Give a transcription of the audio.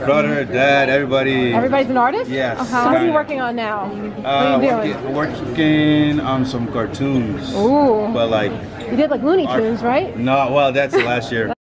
brother, dad, everybody. Everybody's an artist? Yes. What are you working on now? What are you doing? Working on some cartoons. Ooh. But like. You did like Looney Tunes, right? No, well, that's last year.